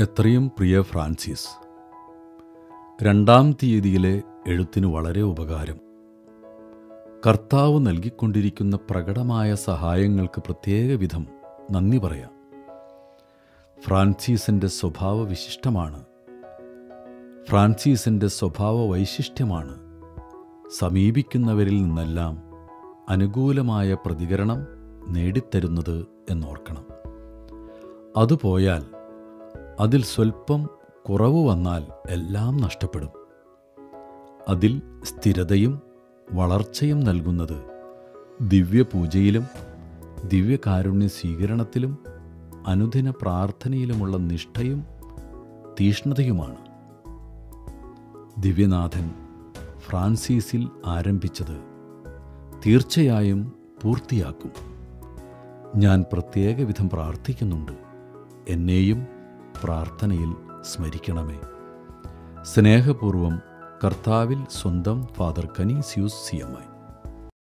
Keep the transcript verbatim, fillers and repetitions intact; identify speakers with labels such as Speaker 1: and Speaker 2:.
Speaker 1: എത്രയും പ്രിയ ഫ്രാൻസിസ്, രണ്ടാം തീയതിയിലെ എഴുത്തിന് വളരെ ഉപകാരം. കർത്താവ് നൽകിക്കൊണ്ടിരിക്കുന്ന പ്രകടമായ സഹായങ്ങൾക്ക് പ്രത്യേക വിധം നന്ദി പറയാം. ഫ്രാൻസിസിൻ്റെ സ്വഭാവ വിശിഷ്ടമാണ് ഫ്രാൻസിസിൻ്റെ സ്വഭാവ വൈശിഷ്ട്യമാണ് സമീപിക്കുന്നവരിൽ നിന്നെല്ലാം അനുകൂലമായ പ്രതികരണം നേടിത്തരുന്നത് എന്നോർക്കണം. അതുപോയാൽ, അതിൽ സ്വൽപ്പം കുറവ് വന്നാൽ എല്ലാം നഷ്ടപ്പെടും. അതിൽ സ്ഥിരതയും വളർച്ചയും നൽകുന്നത് ദിവ്യപൂജയിലും ദിവ്യകാരുണ്യ സ്വീകരണത്തിലും അനുദിന പ്രാർത്ഥനയിലുമുള്ള നിഷ്ഠയും തീഷ്ണതയുമാണ്. ദിവ്യനാഥൻ ഫ്രാൻസിസിൽ ആരംഭിച്ചത് തീർച്ചയായും പൂർത്തിയാക്കും. ഞാൻ പ്രത്യേക വിധം പ്രാർത്ഥിക്കുന്നുണ്ട്. എന്നെയും പ്രാർത്ഥനയിൽ സ്മരിക്കണമേ. സ്നേഹപൂർവം, കർത്താവിൽ സ്വന്തം father Canisius C M I.